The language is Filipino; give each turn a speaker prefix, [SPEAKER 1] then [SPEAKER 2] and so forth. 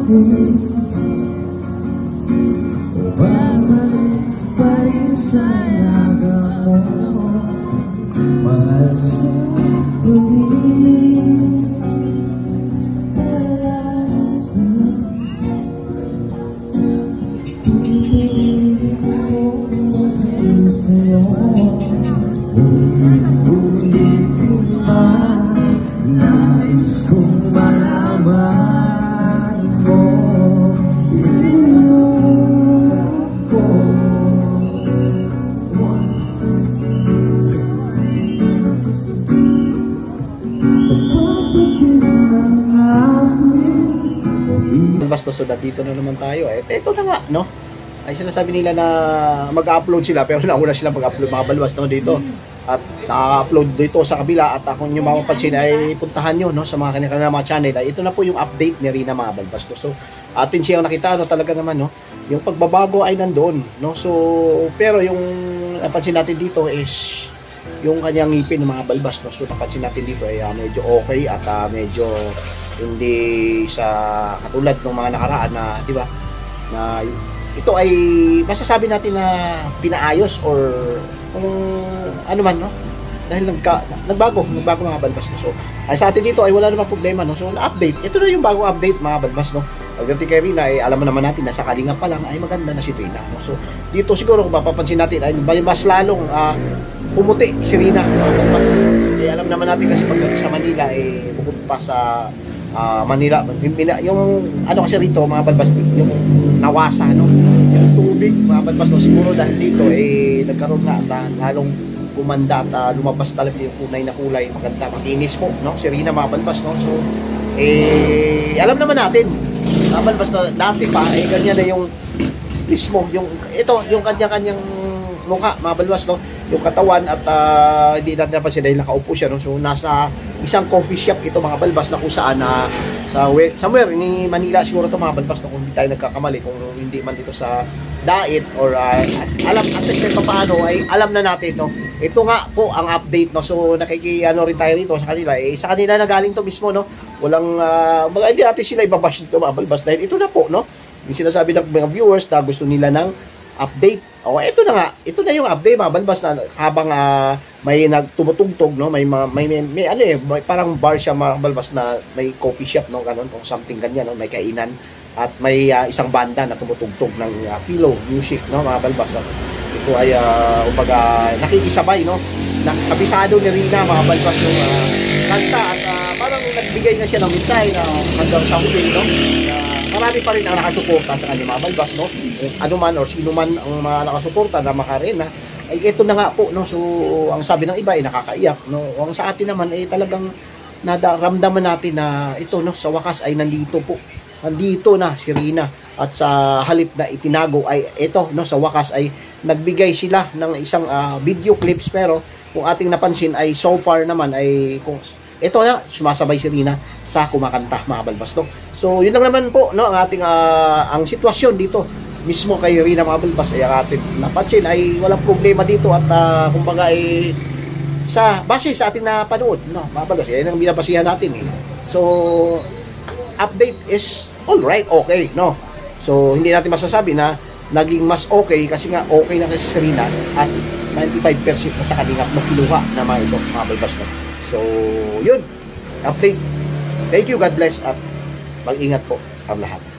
[SPEAKER 1] Babalik pa rin sa laga mo, mahal sa huli. Pipilit ko maging sa'yo, ulit-ulitin man, nais kong malaman mo.
[SPEAKER 2] Basta so dito na naman tayo. Ito na nga, no? Ay sinasabi nila na mag-upload sila pero nauna sila mag-upload mga balbas no dito. At na-upload dito sa kabila at kung yung mapapansin ay puntahan nyo no sa mga kanilang mga channel. Ay, ito na po yung update ni Rina mga balbas no. So atin siyang nakita no talaga naman no. Yung pagbabago ay nandoon no. So pero yung napansin natin dito is yung kanyang ngipin ng mga balbas no. So napansin natin dito ay medyo okay at medyo hindi sa katulad ng mga nakaraan na, di ba, na ito ay masasabi natin na pinaayos or kung ano man, no? Dahil nagbago mga balbas, no? So, ay sa atin dito ay wala namang problema, no? So, na-update. Ito na yung bagong update, mga balbas, no? Pagdating kay Rina, ay alam mo naman natin na sa Kalinga pa lang ay maganda na si Rina, no? So, dito siguro kung mapapansin natin ay mas lalong pumuti si Rina, mga balbas. Eh, alam naman natin kasi pagdating sa Manila, ay pupunta pa sa Manila, yung ano kasi rito mga balbas, yung nawasa no, yung tubig mga balbas no, siguro dahil dito nagkaroon nga at lalong gumanda at lumabas talaga yung kulay na kulay, maganda, makinis po no, si Rina mga balbas no. So alam naman natin mga balbas na dati pa ganyan na yung mismo, yung ito, yung kanyang mukha mga balbas no, yung katawan at hindi natin napansin dahil nakaupo siya no. So nasa isang coffee shop ito mga balbas na kung saan somewhere ni Manila siguro ito mga balbas no, kung hindi tayo nagkakamali, kung hindi man dito sa Dait or alam at least kahit paano ay alam na natin no. Ito nga po ang update no. So nakikiano rin tayo rito sa kanila, sa kanila na galing to mismo no. Walang hindi natin sila ibabash dito mga balbas dahil ito na po no, yung sinasabi ng mga viewers na gusto nila ng update. O ito na nga, ito na yung update mga balbas na habang may nagtumutugtog no, may ano may parang bar siya mga balbas na may coffee shop no, ganun kung something ganyan no, may kainan at may isang banda na tumutugtog ng pillow music no mga balbas. Ito ay umaga nakikisabay no, kabisado ni Rina mga balbas yung kanta at parang nagbigay na siya ng mensahe na hanggang sa huli no. Marami pa rin ang nakasuporta sa kanya mga balbas no. Ano man or sino man ang mga nakasuporta na makarena ay ito na nga po no. So ang sabi ng iba ay nakakaiyak no. Ang sa atin naman ay talagang nadaramdaman natin na ito no, sa wakas ay nandito na si Rina at sa halip na itinago ay ito no, sa wakas ay nagbigay sila ng isang video clips. Pero kung ating napansin ay so far naman ay kung ito na sumasabay si Rina sa kumakanta mga balbas no. So yun lang naman po no ang ating ang sitwasyon dito mismo kay Rina mga balbas ay ating napansin ay walang problema dito at kumbaga ay base sa ating napanood no mga balbas, yan ang binabasihan natin So update is all right, okay no. So hindi natin masasabi na naging mas okay kasi nga okay na kasi si Rina at 95% na sa Kalingap na kinuha na mga ito mga balbas no. So, yun. Update. Thank you. God bless. At mag-ingat po ang lahat.